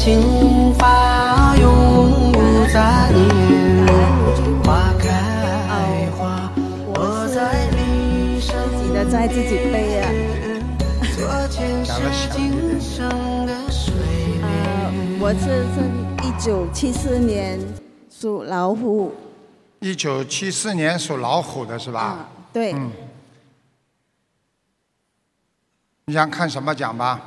情花永不再灭，花开花落在离殇。 自己的债自己背啊。 昨天是今生的水面。 我是1974年属老虎。 1974年属老虎的是吧？ 对。 你想看什么讲吧？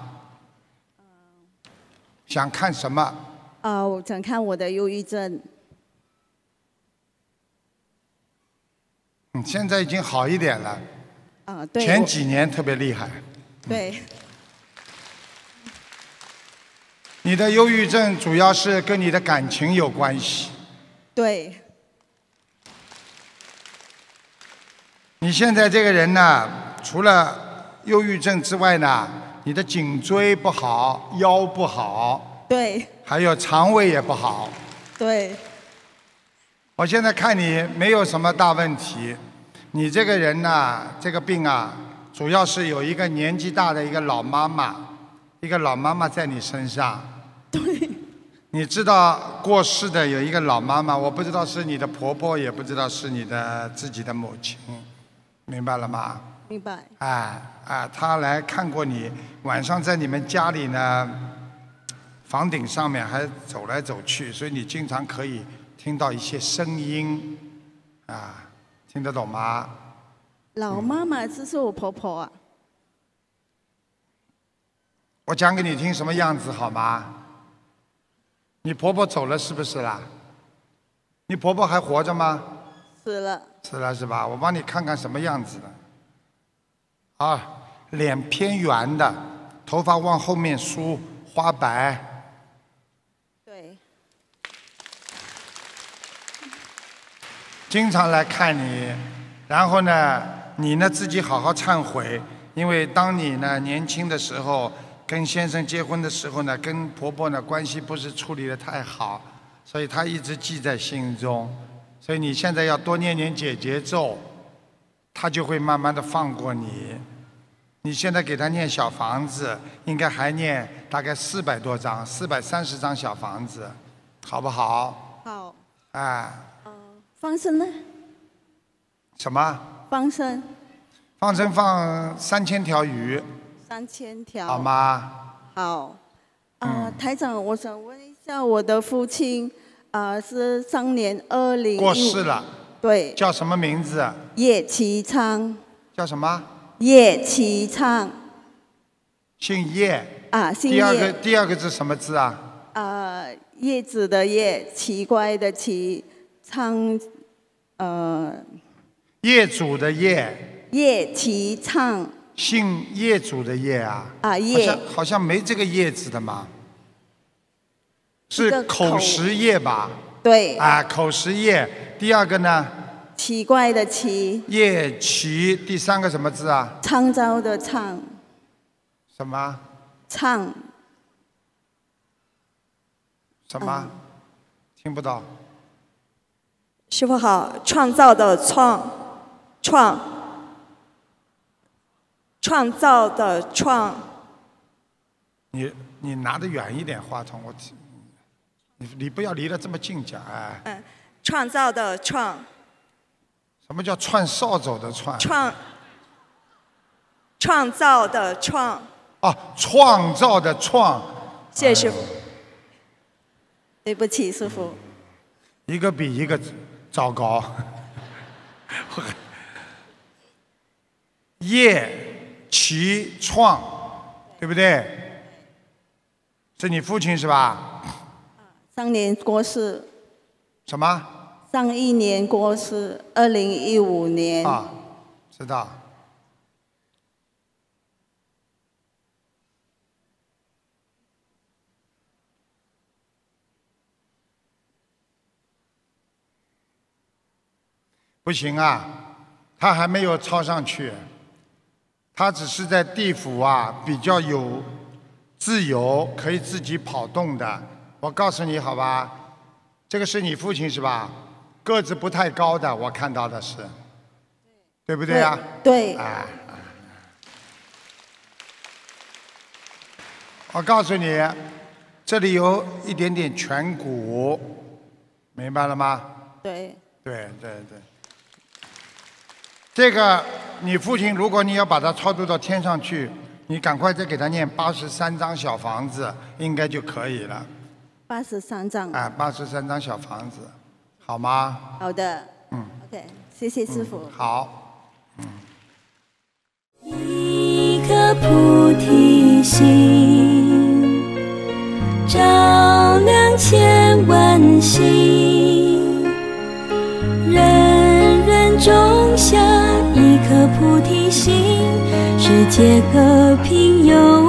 想看什么？ 我想看我的忧郁症。 现在已经好一点了。 对。 前几年特别厉害。 对。 你的忧郁症主要是跟你的感情有关系。 对。 你现在这个人呢，除了忧郁症之外呢，你的颈椎不好，腰不好。 对。 还有肠胃也不好。 对。 我现在看你没有什么大问题，你这个人呢，这个病啊，主要是有一个年纪大的一个老妈妈在你身上。 对。 你知道过世的有一个老妈妈，我不知道是你的婆婆，也不知道是你的自己的母亲，明白了吗？ 明白。 她来看过你，晚上在你们家里呢，房顶上面还走来走去，所以你经常可以听到一些声音，听得懂吗？ 老妈妈就是我婆婆啊。 我讲给你听什么样子好吗？你婆婆走了是不是啦？你婆婆还活着吗？ 死了。 死了是吧？我帮你看看什么样子的。脸偏圆的，头发往后面梳，花白。 对。 经常来看你，然后呢，你呢自己好好忏悔，因为当你呢年轻的时候，跟先生结婚的时候呢，跟婆婆呢关系不是处理得太好，所以她一直记在心中。所以你现在要多念念解结咒，她就会慢慢的放过你。你现在给她念小房子，应该还念大概400多张，430张小房子，好不好？ 好。 放生呢？ 什么？ 放生。 放生放3000条鱼。 3000条。 好吗？ 好。台长，我想问一下，我的父亲是上年2015 过世了。 对。 叫什么名字？ 叶其昌。 叫什么？ 叶其昌。 姓叶。 姓叶。 第二个字什么字啊？ 叶子的叶，奇怪的奇，昌， 业主的业。 叶其昌。 姓业主的业啊？ 叶。 好像没这个叶字的嘛。是口实业吧？ 对。 口实业。第二个呢？ 奇怪的奇。 叶奇。第三个什么字啊？ 创造的创。 什么？ 创。 什么？听不到。 师父好，创造的创造的创。 你拿得远一点话筒，你不要离得这么近讲创造的创。 什么叫串扫帚的串？ 创造的创。 创造的创。 谢谢师父。 对不起，师父。 一个比一个糟糕。叶其创，对不对？是你父亲是吧？ 上年过世。 什么？ 上一年过世，2015年。 知道。不行啊，他还没有抄上去，他只是在地府比较有自由，可以自己跑动的。我告诉你好吧，这个是你父亲是吧？个子不太高的，我看到的是，对不对啊？ 对。 我告诉你， 这里有一点点颧骨，明白了吗？ 对。 对。这个你父亲，如果你要把他超度到天上去，你赶快再给他念83张小房子，应该就可以了。 83张。 83张小房子，好吗？ 好的。OK， 谢谢师父。 好。 一颗菩提心，照亮千万心，人人种下一颗菩提心，世界和平永